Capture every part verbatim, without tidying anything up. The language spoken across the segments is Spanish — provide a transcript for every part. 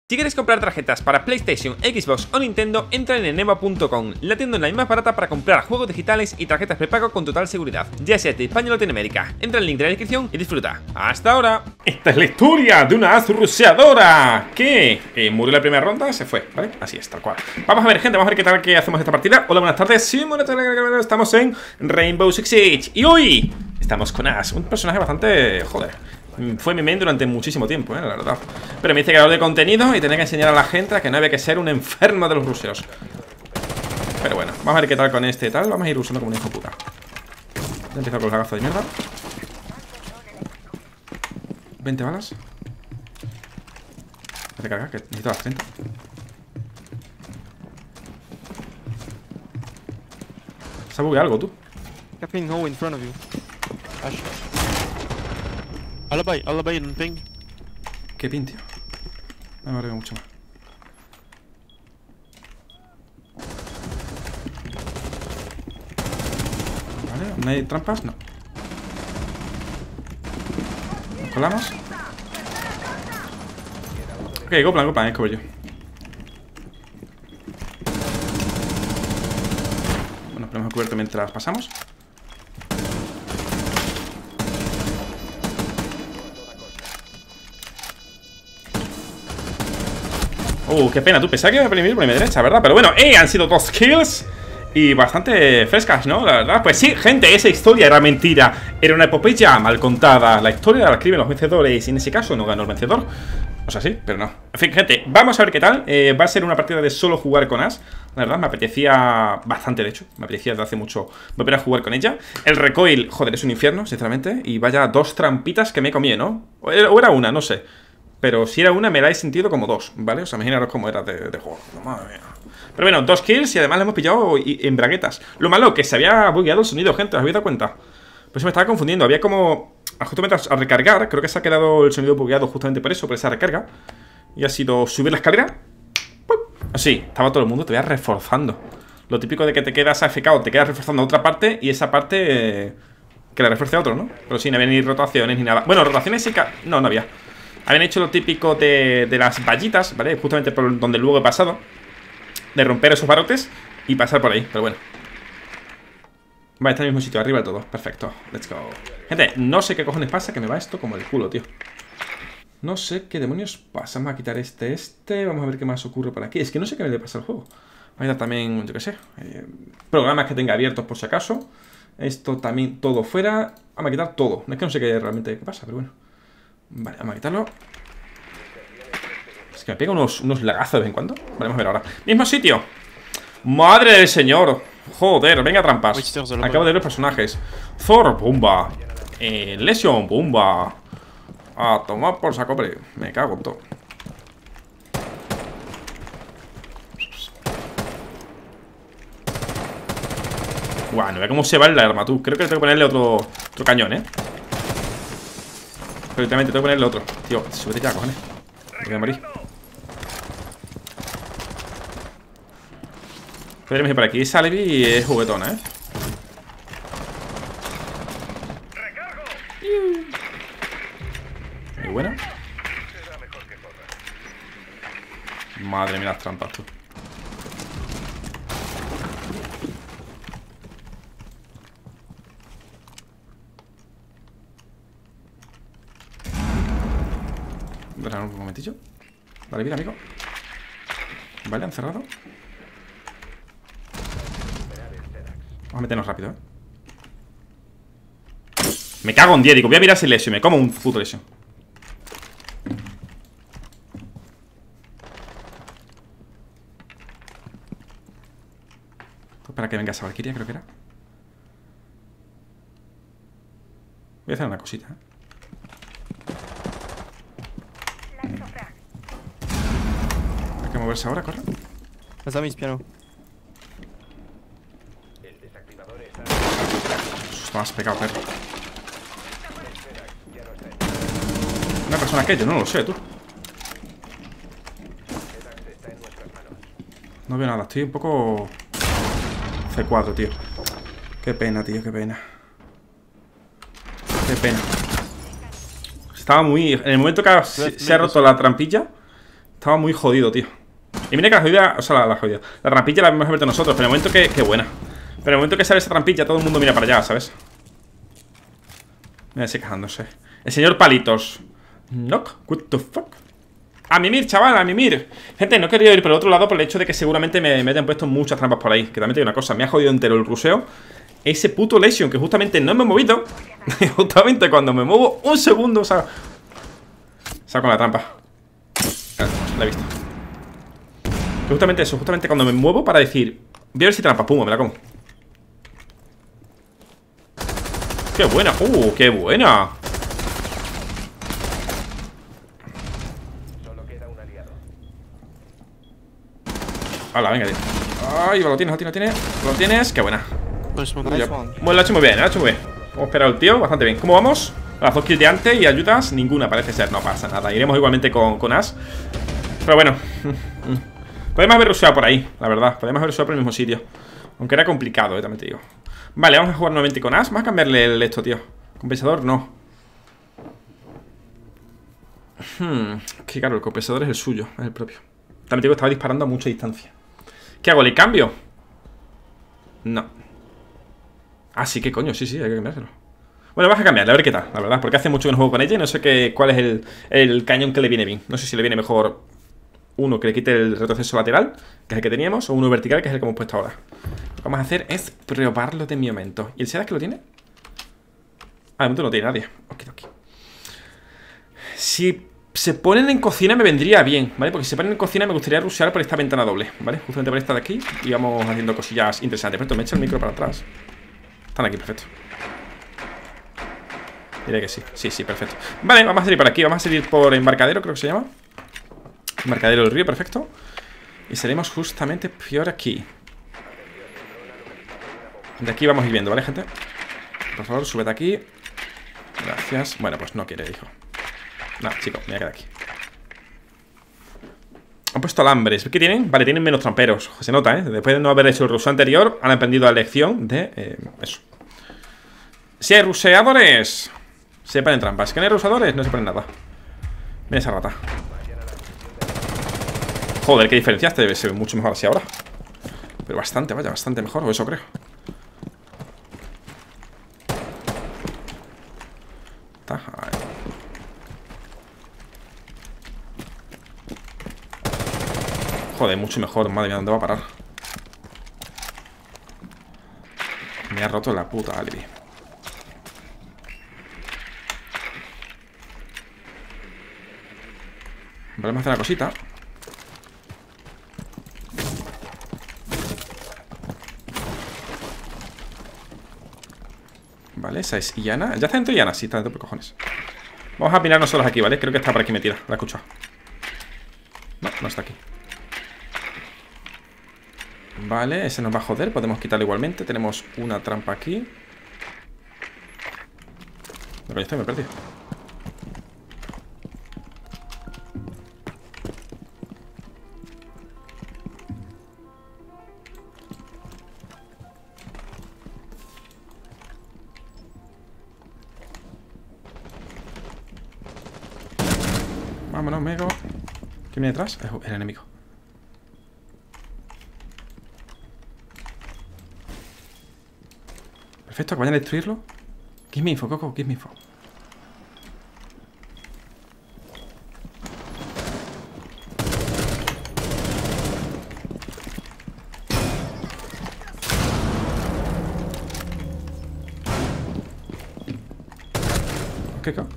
Si quieres comprar tarjetas para PlayStation, Xbox o Nintendo, entra en eneba punto com, la tienda online más barata para comprar juegos digitales y tarjetas prepago con total seguridad, ya sea de España o Latinoamérica. Entra en el link de la descripción y disfruta. ¡Hasta ahora! Esta es la historia de una azurruseadora que eh, murió en la primera ronda, se fue, ¿vale? Así es, tal cual. Vamos a ver, gente, vamos a ver qué tal que hacemos esta partida. Hola, buenas tardes, sí, buenas tardes, estamos en Rainbow Six Siege y hoy estamos con Ash, un personaje bastante... joder. Fue mi main durante muchísimo tiempo, eh, la verdad. Pero me dice creador de contenido y tenía que enseñar a la gente que no había que ser un enfermo de los ruseos. Pero bueno, vamos a ver qué tal con este y tal. Vamos a ir usando como un hijo puta. Ya empiezo con los lagazos de mierda. veinte balas. Voy a recargar, que necesito las treinta. Se ha bugueado algo, tú. Ping hole in front of you. Ash. Alibi, alibi en ping. Qué pin, tío. No me arriba mucho más. Vale, ¿no hay trampas? No. ¿Nos colamos? Ok, go plan, go plan, es como yo. Bueno, ponemos el cubierto mientras pasamos. Uh, qué pena, tú pensaba que iba a venir por mi derecha, ¿verdad? Pero bueno, eh, han sido dos kills y bastante frescas, ¿no? La verdad, pues sí, gente, esa historia era mentira. Era una epopeya mal contada. La historia la escriben los vencedores y en ese caso no ganó el vencedor. O sea, sí, pero no. En fin, gente, vamos a ver qué tal. eh, Va a ser una partida de solo jugar con Ash. La verdad, me apetecía bastante, de hecho. Me apetecía desde hace mucho volver a jugar con ella. El recoil, joder, es un infierno, sinceramente. Y vaya dos trampitas que me comí, ¿no? O era una, no sé. Pero si era una, me la he sentido como dos, ¿vale? O sea, imaginaros cómo era de, de juego. Madre mía. Pero bueno, dos kills y además le hemos pillado en braguetas. Lo malo, que se había bugueado el sonido, gente, ¿os habéis dado cuenta? Pues me estaba confundiendo. Había como... justamente a recargar, creo que se ha quedado el sonido bugueado justamente por eso, por esa recarga. Y ha sido subir la escalera. Así, estaba todo el mundo todavía reforzando. Lo típico de que te quedas A F K o te quedas reforzando a otra parte y esa parte... Eh, que la refuerce a otro, ¿no? Pero sí, no había ni rotaciones ni nada. Bueno, rotaciones sí que... no, no había. Habían hecho lo típico de, de las vallitas, ¿vale? Justamente por donde luego he pasado. De romper esos barotes y pasar por ahí, pero bueno. Vale, está en el mismo sitio, arriba de todo. Perfecto, let's go. Gente, no sé qué cojones pasa, que me va esto como el culo, tío. No sé qué demonios pasa. Vamos a quitar este, este. Vamos a ver qué más ocurre por aquí. Es que no sé qué me le pasa al juego. Vamos a quitar también, yo qué sé, eh, programas que tenga abiertos por si acaso. Esto también, todo fuera. Vamos a quitar todo. Es que no sé qué realmente qué pasa, pero bueno. Vale, vamos a quitarlo. Es que me pega unos, unos lagazos de vez en cuando. Vale, vamos a ver ahora. Mismo sitio. Madre del señor. Joder, venga trampas. Acabo de ver los personajes. Thor, bomba. eh, Lesion, bomba. A tomar por saco, hombre. Me cago en todo. Guau, no ve cómo se va el arma, tú. Creo que tengo que ponerle otro, otro cañón, eh. Pero literalmente tengo que ponerle otro. Tío, súbete ya, cojones. Me voy a morir. Pero por aquí Salvi y es juguetona, ¿eh? Muy buena. Madre mía, las trampas, tú. Un momentillo. Vale, vida, amigo. Vale, han cerrado. Vamos a meternos rápido, eh. Me cago en diez, digo, voy a mirar si lesio. Me como un puto lesio. Para que venga esa Valkyria, creo que era. Voy a hacer una cosita, eh. Hay que moverse ahora, corre. Está mis piano. Esto más pegado, perro. Una persona que yo no lo sé, tú. No veo nada, estoy un poco C cuatro, tío. Qué pena, tío, qué pena. Qué pena. Estaba muy... En el momento que se, se ha roto la trampilla, Estaba muy jodido, tío. Y mira que la jodida, o sea, la, la jodida La trampilla la hemos abierto nosotros, pero en el momento que, que buena Pero en el momento que sale esa trampilla, todo el mundo mira para allá, ¿sabes? Mira, sigue quejándose. El señor Palitos. Knock, what the fuck. A mimir, chaval, a mimir. Gente, no quería ir por el otro lado por el hecho de que seguramente me, me hayan puesto muchas trampas por ahí. Que también te digo una cosa, me ha jodido entero el ruseo. Ese puto Lesion, que justamente no me he movido. Justamente cuando me muevo un segundo, o sea, saco la trampa. La he visto. Que justamente eso, justamente cuando me muevo para decir, voy a ver si trampa, pum, me la como. ¡Qué buena! ¡Uh, qué buena! Hala, venga, tío. Ay, lo tienes, lo tienes, lo tienes. Lo tienes, qué buena. Nice one, nice one. Bueno, lo ha hecho muy bien, lo ha hecho muy bien. Hemos esperado el tío, bastante bien. ¿Cómo vamos? Las dos kills de antes y ayudas, ninguna parece ser, no pasa nada. Iremos igualmente con, con Ash. Pero bueno, podemos haber rusheado por ahí, la verdad. Podemos haber rusheado por el mismo sitio. Aunque era complicado, eh, también te digo. Vale, vamos a jugar nuevamente con Ash. Vamos a cambiarle el esto, tío. Compensador, no. Hmm, que claro, el compensador es el suyo, es el propio. También te digo que estaba disparando a mucha distancia. ¿Qué hago? ¿Le cambio? No. Ah, sí, ¿qué coño? Sí, sí, hay que cambiárselo. Bueno, vamos a cambiarle, a ver qué tal, la verdad. Porque hace mucho que no juego con ella y no sé qué, cuál es el, el cañón que le viene bien. No sé si le viene mejor uno que le quite el retroceso lateral, que es el que teníamos, o uno vertical, que es el que hemos puesto ahora. Lo que vamos a hacer es probarlo de mi momento. ¿Y el Sedas que lo tiene? Ah, de momento no tiene nadie. Ok, ok. Si se ponen en cocina me vendría bien, ¿vale? Porque si se ponen en cocina me gustaría rushear por esta ventana doble, ¿vale? Justamente por esta de aquí. Y vamos haciendo cosillas interesantes. Perfecto, me echa el micro para atrás. Están aquí, perfecto. Diré que sí, sí, sí, perfecto. Vale, vamos a salir por aquí, vamos a salir por embarcadero, creo que se llama. Embarcadero del río, perfecto. Y salimos justamente por aquí. De aquí vamos a ir viendo, ¿vale, gente? Por favor, súbete aquí. Gracias. Bueno, pues no quiere, hijo. No, chico, me voy a quedar aquí. Han puesto alambres. ¿Qué tienen? Vale, tienen menos tramperos. Se nota, ¿eh? Después de no haber hecho el ruseo anterior, han aprendido la lección de eh, eso. Si hay ruseadores, se ponen trampas. Que no hay ruseadores, no se ponen nada. Mira esa rata. Joder, qué diferencia. Este debe ser mucho mejor así ahora. Pero bastante, vaya, bastante mejor, o eso creo. Está ahí. Joder, mucho mejor, madre mía, ¿dónde va a parar? Me ha roto la puta alibi. Vale, vamos a hacer una cosita. Vale, esa es Iana. ¿Ya está dentro Iana? Sí, está dentro por cojones. Vamos a pinar nosotros aquí, ¿vale? Creo que está por aquí metida, la he escuchado. No, no está aquí. Vale, ese nos va a joder. Podemos quitarlo igualmente. Tenemos una trampa aquí. ¿Dónde estoy? Me he perdido. Vámonos, Mego. ¿Quién viene detrás? Es el enemigo. Perfecto, que vayan a destruirlo. Give me info, Coco, give me info. ¿Qué, qué?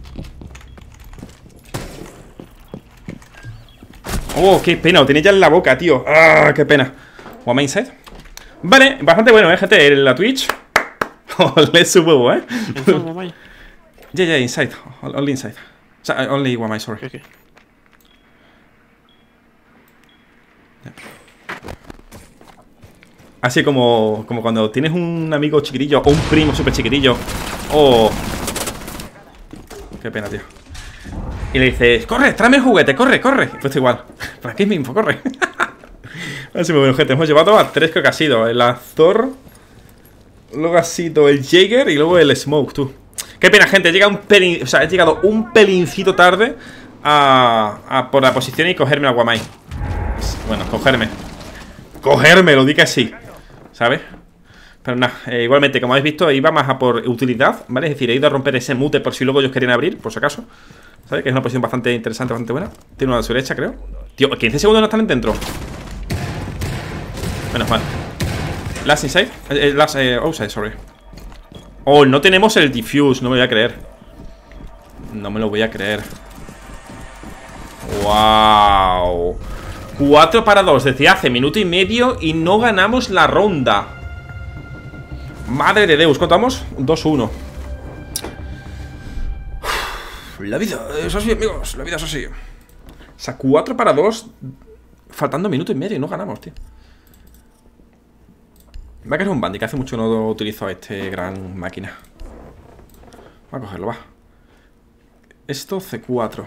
Oh, qué pena, lo tenía ya en la boca, tío. Ah, qué pena. One inside. Vale, bastante bueno, eh, gente. La Twitch. Le su huevo, eh. Ya, ya, inside. Only inside. O sea, only one my, sorry. Okay. Así como, como cuando tienes un amigo chiquitillo o un primo súper chiquitillo. Oh. Qué pena, tío. Y le dices, corre, tráeme el juguete, corre, corre. Pues igual. ¿Para qué me info? Corre. Así muy bueno, gente. Hemos llevado a tres, creo que ha sido. El Azor. Luego ha sido el Jaeger y luego el Smoke, tú. Qué pena, gente. Llega un pelín. O sea, he llegado un pelincito tarde a, a por la posición y cogerme a Guamai. Bueno, cogerme. Cogerme, lo di que sí, ¿sabes? Pero nada, eh, igualmente, como habéis visto, iba más a por utilidad, ¿vale? Es decir, he ido a romper ese mute por si luego ellos querían abrir, por si acaso. ¿Sabes? Que es una posición bastante interesante, bastante buena. Tiene una a su derecha, creo. Tío, quince segundos no están dentro. Menos mal. Last inside. Eh, last eh, outside, sorry. Oh, no tenemos el diffuse, no me voy a creer. No me lo voy a creer. Wow. cuatro para dos desde hace minuto y medio y no ganamos la ronda. Madre de Deus, ¿cuánto vamos? dos uno. La vida es así, amigos. La vida es así. O sea, cuatro para dos faltando minuto y medio y no ganamos, tío. Va a caer un bandit, que hace mucho que no utilizo a este gran máquina. Va a cogerlo, va. Esto C cuatro.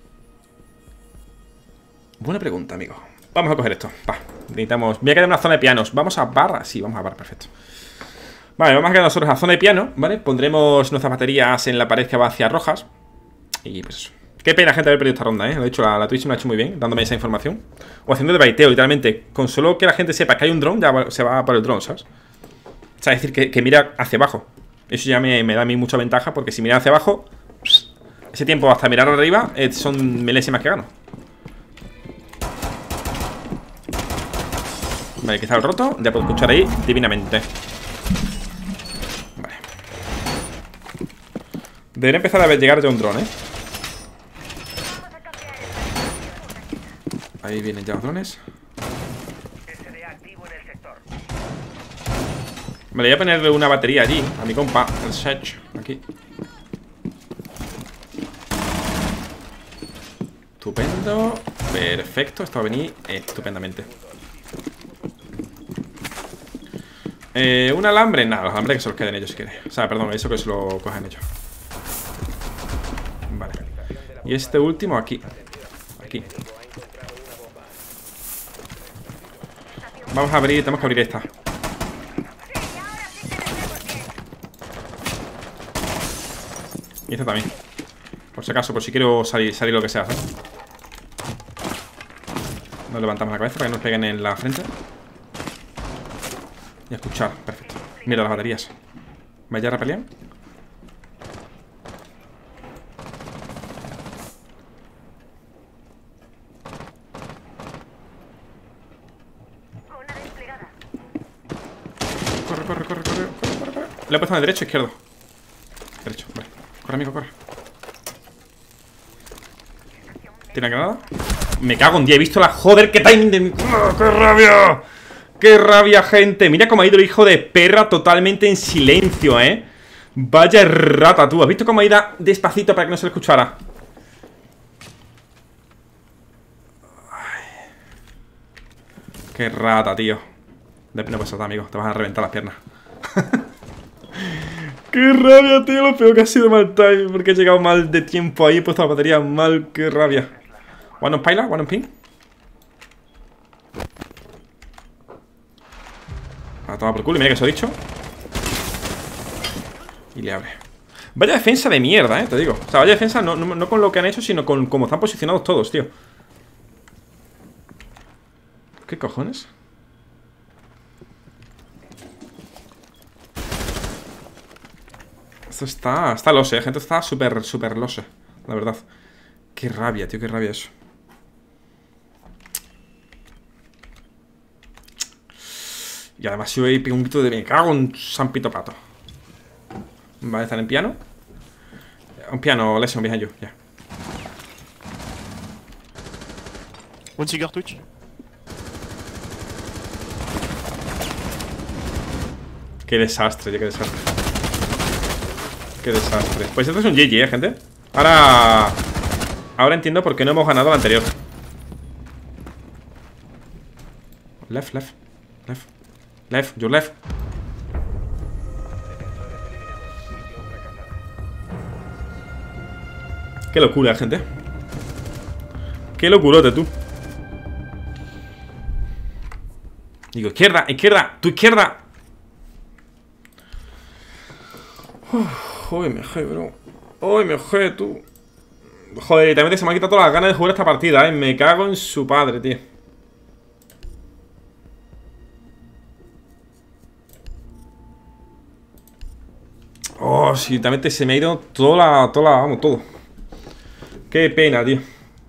Buena pregunta, amigo. Vamos a coger esto. Va, necesitamos... Voy a quedar en una zona de pianos. ¿Vamos a barra? Sí, vamos a barra, perfecto. Vale, vamos a quedar nosotros a zona de piano, ¿vale? Pondremos nuestras baterías en la pared que va hacia rojas. Y pues eso. Qué pena, gente, haber perdido esta ronda, ¿eh? Lo he dicho, la, la Twitch me lo ha hecho muy bien, dándome esa información. O haciendo de baiteo, literalmente. Con solo que la gente sepa que hay un dron, ya se va por el dron, ¿sabes? O sea, es decir, que, que mira hacia abajo. Eso ya me, me da a mí mucha ventaja, porque si mira hacia abajo, ese tiempo hasta mirar arriba eh, son milésimas que gano. Vale, que está el roto. Ya puedo escuchar ahí divinamente. Vale. Debería empezar a ver llegar ya un dron, ¿eh? Ahí vienen ya los drones. Vale, voy a ponerle una batería allí a mi compa, el Sech, aquí. Estupendo. Perfecto, esto va a venir estupendamente. Eh, un alambre, nada, los alambres que se los queden ellos si quieren. O sea, perdón, eso que se lo cogen ellos. Vale. Y este último aquí. Aquí. Vamos a abrir, tenemos que abrir esta. Y esta también. Por si acaso, por si quiero salir, salir lo que sea, ¿sabes? Nos levantamos la cabeza para que nos peguen en la frente. Y a escuchar, perfecto. Mira las baterías. ¿Vaya a repelear? Corre, corre, corre, corre, corre, corre, corre. Le he puesto en derecho o izquierdo. Derecho, vale. Corre, amigo, corre. ¿Tiene granada? Me cago en día, he visto la... Joder, qué time de mi... ¡Oh, ¡qué rabia! ¡Qué rabia, gente! Mira cómo ha ido el hijo de perra totalmente en silencio, ¿eh? Vaya rata, tú. ¿Has visto cómo ha ido despacito para que no se le escuchara? Ay. Qué rata, tío. No pasa nada, amigo. Te vas a reventar las piernas. ¡Qué rabia, tío! Lo peor que ha sido mal time. Porque he llegado mal de tiempo ahí. He puesto la batería mal. ¡Qué rabia! One on pilot, one on ping. A tomar por culo, y mira que se ha dicho. Y le abre. Vaya defensa de mierda, eh, te digo. O sea, vaya defensa no, no, no con lo que han hecho, sino con cómo están posicionados todos, tío. ¿Qué cojones? Esto está... Está lose, eh, gente. Está súper, súper lose, la verdad. Qué rabia, tío, qué rabia eso. Y además yo he pegado un grito de me cago en San Pito Pato. Vale, están en piano. Un piano, lesson behind you, ya. Yeah. One cigar Twitch. Qué desastre, qué desastre. Qué desastre. Pues esto es un G G, eh, gente. Ahora... Ahora entiendo por qué no hemos ganado el anterior. Left, left, left. Left, your left. Qué locura, gente. Qué locurote, tú. Digo, izquierda, izquierda, tu izquierda. Uy, me jode, bro. Uy, me jode, tú. Joder, literalmente se me han quitado todas las ganas de jugar esta partida, eh. Me cago en su padre, tío. Oh, sí, literalmente se me ha ido toda la, toda la, vamos, todo. Qué pena, tío.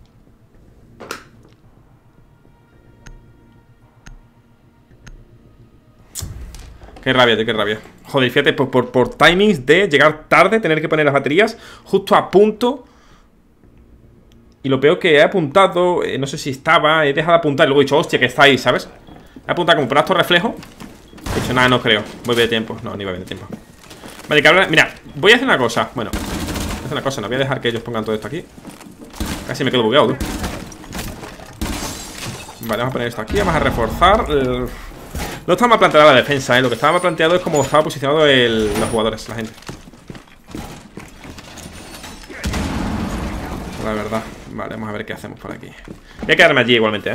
Qué rabia, tío, qué rabia. Joder, fíjate, por, por, por timings de llegar tarde, tener que poner las baterías justo a punto. Y lo peor que he apuntado, eh, no sé si estaba, he dejado de apuntar y luego he dicho, hostia, que está ahí, ¿sabes? He apuntado como por acto reflejo. He dicho, nada, no creo, voy bien de tiempo. No, ni voy bien de tiempo. Vale, cabrón, mira, voy a hacer una cosa. Bueno, voy a hacer una cosa, no voy a dejar que ellos pongan todo esto aquí. Casi me quedo bugueado, tú. Vale, vamos a poner esto aquí, vamos a reforzar el... No estaba mal planteada la defensa, ¿eh? Lo que estaba mal planteado es cómo estaba posicionado el... los jugadores, la gente. La verdad. Vale, vamos a ver qué hacemos por aquí. Voy a quedarme allí igualmente, ¿eh?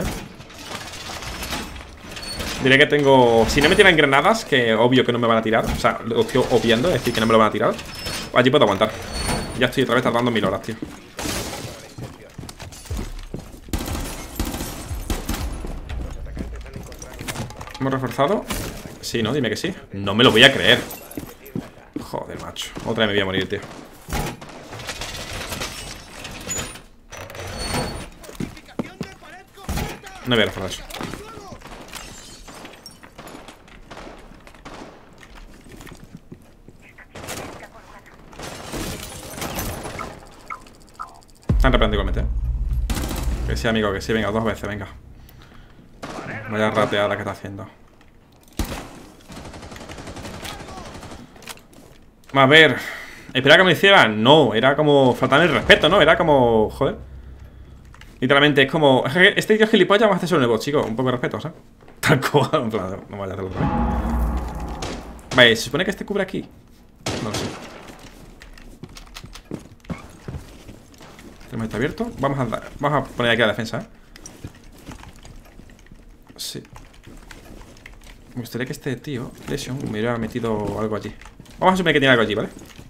Diré que tengo... Si no me tiran granadas, que obvio que no me van a tirar. O sea, lo estoy obviando, es decir, que no me lo van a tirar. Allí puedo aguantar. Ya estoy otra vez tardando mil horas, tío. ¿Hemos reforzado? Sí, ¿no? Dime que sí. No me lo voy a creer. Joder, macho. Otra vez me voy a morir, tío. No voy a reforzar eso. Están repelando igualmente, ¿eh? Que sí, amigo, que sí. Venga, dos veces, venga. Vaya rateada que está haciendo. A ver. ¿Esperaba que me hiciera? No, era como faltar el respeto, ¿no? Era como... Joder. Literalmente, es como... Este tío gilipollas vamos a hacer solo nuevo, chico. Un poco de respeto, ¿sabes? Tal cual, en plan, no vaya a hacerlo otra vez. Vale, ¿se supone que este cubre aquí? No lo sé. Tenemos esto abierto. Vamos a andar. Vamos a poner aquí la defensa, ¿eh? Sí. Me gustaría que este tío, Lesion, me hubiera metido algo allí. Vamos a suponer que tiene algo allí, ¿vale?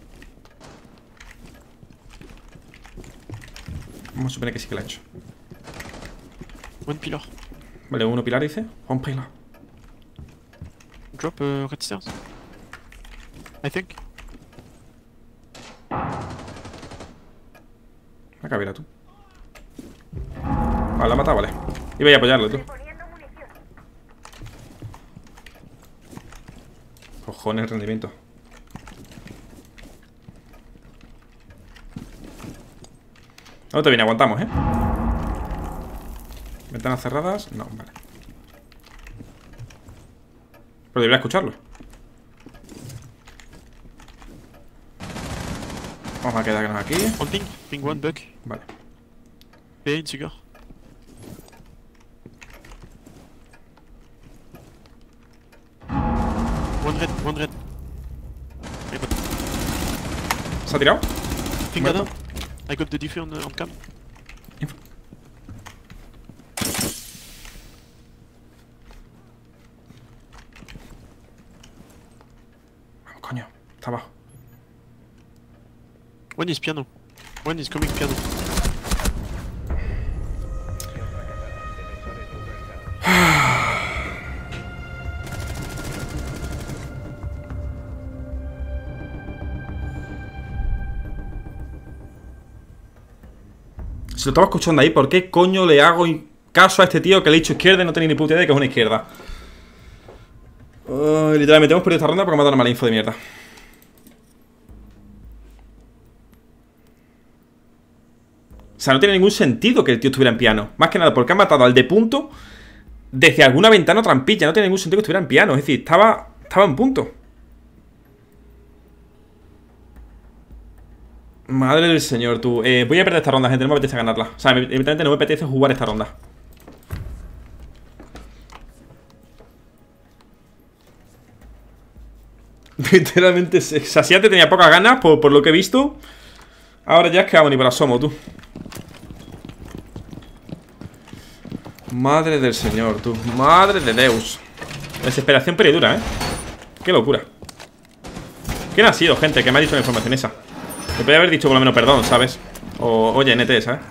Vamos a suponer que sí que lo ha hecho. One pillar. Vale, uno pilar dice. One pilar. Drop uh, red stairs. I think. Acá, mira tú. Vale, la ha matado, vale. Iba a apoyarlo, tú. Cojones el rendimiento. No te viene, aguantamos, ¿eh? Ventanas cerradas. No, vale. Pero debería escucharlo. Vamos a quedarnos aquí. On ping. Ping one, bug. Vale. B, in cigar. One red, one red. ¿Se ha tirado? Ping Muerto. down. I got the diffu on, on cam. Info. Vamos, coño. Está abajo. One is piano. One is coming piano. Si lo estaba escuchando ahí, ¿por qué coño le hago caso a este tío que le he dicho izquierda y no tenía ni puta idea de que es una izquierda? Uh, literalmente hemos perdido esta ronda porque me ha dado mala info de mierda. O sea, no tiene ningún sentido que el tío estuviera en piano. Más que nada porque ha matado al de punto desde alguna ventana o trampilla. No tiene ningún sentido que estuviera en piano. Es decir, estaba, estaba en punto. Madre del señor, tú. Eh, voy a perder esta ronda, gente. No me apetece ganarla. O sea, evidentemente no me apetece jugar esta ronda. Literalmente, Sasiate tenía pocas ganas por, por lo que he visto. Ahora ya es que vamos ni por asomo, tú. Madre del señor, tú. Madre de Deus. Desesperación pura y dura, ¿eh? Qué locura. ¿Quién ha sido, gente, que me ha dicho la información esa? Me podría haber dicho por lo menos perdón, ¿sabes? O, oye, N T, ¿sabes?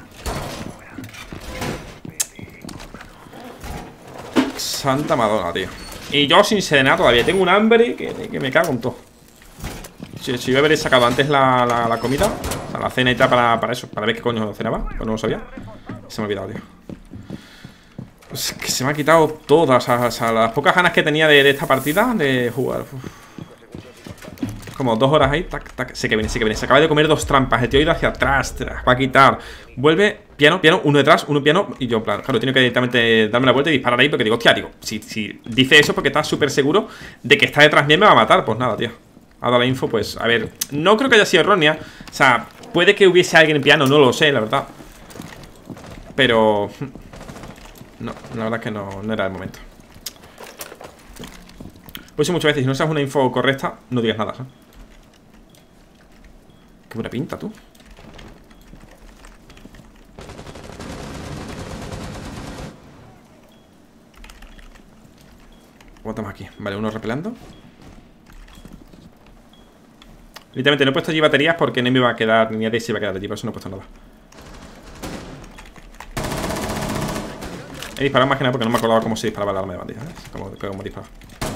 Santa Madonna, tío. Y yo sin cenar todavía. Tengo un hambre que, que me cago en todo. Si, si yo haber sacado antes la, la, la comida, o sea, la cena y tal para, para eso, para ver qué coño cenaba, pues no lo sabía. Se me ha olvidado, tío. Pues que se me ha quitado todas, o sea, o sea, las pocas ganas que tenía de, de esta partida, de jugar. Uf. Como dos horas ahí, tac, tac, sé que viene, sé que viene. Se acaba de comer dos trampas, el tío ha ido hacia atrás, va a quitar. Vuelve, piano, piano, uno detrás, uno piano. Y yo, claro, claro, tengo que directamente darme la vuelta y disparar ahí. Porque digo, hostia, digo, si, si dice eso porque está súper seguro de que está detrás mío y me va a matar. Pues nada, tío, ha dado la info, pues, a ver, no creo que haya sido errónea. O sea, puede que hubiese alguien en piano, no lo sé, la verdad. Pero no, la verdad es que no, no era el momento. Pues muchas veces, si no sabes una info correcta, no digas nada, ¿sabes? Qué buena pinta, tú. Aguantamos aquí. Vale, uno repelando. Literalmente no he puesto allí baterías porque no me iba a quedar, ni a Daisy iba a quedar allí, por eso no he puesto nada. He disparado más que nada porque no me acordaba cómo se disparaba el arma de bandilla, ¿sabes? Como, como disparaba.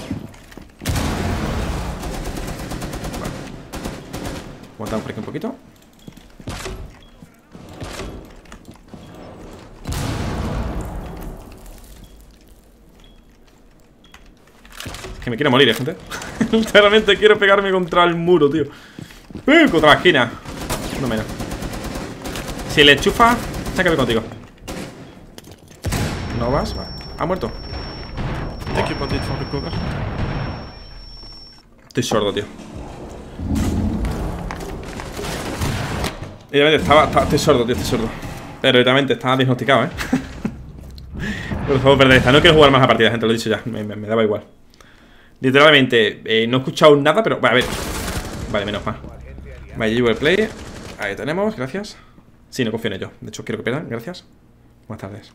Vale. Aguantamos por aquí un poquito. Es que me quiero morir, ¿eh, gente? Literalmente quiero pegarme contra el muro, tío. ¡Uh! Contra la esquina. Uno menos. Si le enchufa, se acaba contigo. ¿No vas? Vale. ¿Ha muerto? Take your bandit for the cover. Estoy sordo, tío. Literalmente estaba, estaba, estoy sordo, tío, estoy sordo. Pero literalmente estaba diagnosticado, ¿eh? Por favor, perder esta. No quiero jugar más la partida, gente, lo he dicho ya. Me, me, me daba igual. Literalmente, eh, no he escuchado nada, pero... Vale, a ver. Vale, menos mal. Vale, llevo el play. Ahí tenemos, gracias. Sí, no confío en ello. De hecho, quiero que pierdan, gracias. Buenas tardes.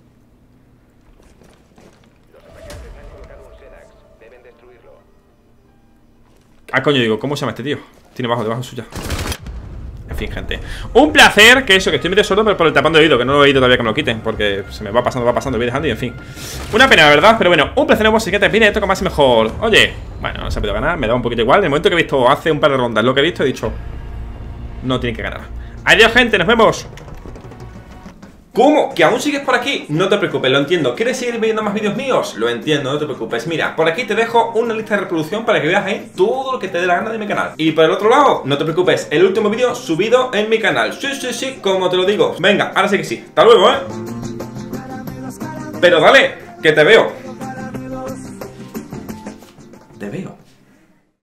Ah, coño, digo, ¿cómo se llama este tío? Tiene bajo, debajo suya. En fin, gente, un placer. Que eso, que estoy medio sordo, pero por el tapando de oído, que no lo he oído todavía que me lo quiten, porque se me va pasando, va pasando, voy dejando y en fin. Una pena, la verdad, pero bueno, un placer. Nos vemos en siguiente vídeo, toca más y mejor. Oye, bueno, no se ha podido ganar, me da un poquito igual. En el momento que he visto hace un par de rondas lo que he visto, he dicho, no tiene que ganar. Adiós, gente, nos vemos. ¿Cómo? ¿Que aún sigues por aquí? No te preocupes, lo entiendo. ¿Quieres seguir viendo más vídeos míos? Lo entiendo, no te preocupes. Mira, por aquí te dejo una lista de reproducción para que veas ahí todo lo que te dé la gana de mi canal. Y por el otro lado, no te preocupes, el último vídeo subido en mi canal. Sí, sí, sí, como te lo digo. Venga, ahora sí que sí. Hasta luego, ¿eh? Pero dale, que te veo. Te veo.